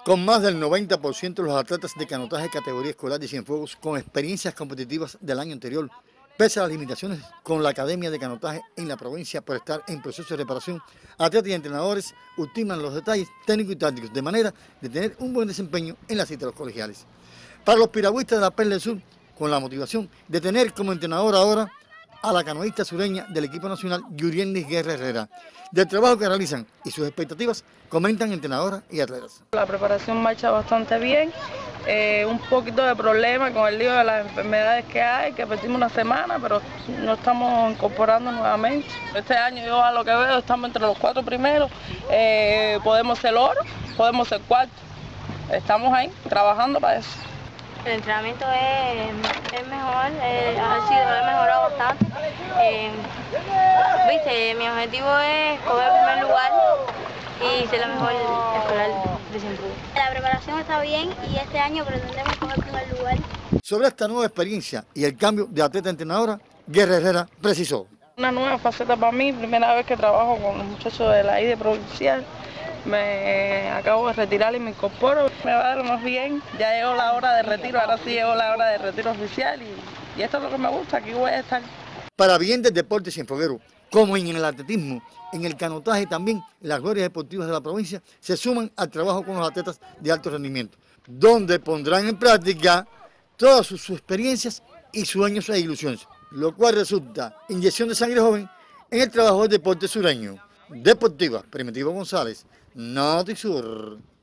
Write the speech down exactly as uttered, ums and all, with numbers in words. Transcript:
Con más del noventa por ciento de los atletas de canotaje categoría escolar de Cienfuegos con experiencias competitivas del año anterior, pese a las limitaciones con la Academia de Canotaje en la provincia por estar en proceso de reparación, atletas y entrenadores ultiman los detalles técnicos y tácticos de manera de tener un buen desempeño en la cita de los colegiales. Para los piragüistas de la Perla del Sur, con la motivación de tener como entrenador ahora a la canoísta sureña del equipo nacional Yurienis Guerra Herrera. Del trabajo que realizan y sus expectativas comentan entrenadoras y atletas. La preparación marcha bastante bien, eh, un poquito de problema con el lío de las enfermedades que hay, que perdimos una semana, pero nos estamos incorporando nuevamente. Este año yo a lo que veo estamos entre los cuatro primeros, eh, podemos ser oro, podemos ser cuarto, estamos ahí trabajando para eso. El entrenamiento es, es mejor, eh, ha sido, he mejorado bastante. Eh, Viste, mi objetivo es coger el primer lugar y ser la mejor escolar de Cienfuegos. La preparación está bien y este año pretendemos coger el primer lugar. Sobre esta nueva experiencia y el cambio de atleta a entrenadora, Guerra Herrera precisó. Una nueva faceta para mí, primera vez que trabajo con los muchachos de la I D E provincial. Me acabo de retirar y me incorporo. Me va a dar más bien, ya llegó la hora de retiro, ahora sí llegó la hora de retiro oficial y, y esto es lo que me gusta, aquí voy a estar. Para bien del deporte cienfueguero, como en el atletismo, en el canotaje también, las glorias deportivas de la provincia se suman al trabajo con los atletas de alto rendimiento, donde pondrán en práctica todas sus, sus experiencias y sueños e ilusiones, lo cual resulta inyección de sangre joven en el trabajo del deporte sureño. Deportiva, Primitivo González, Notisur.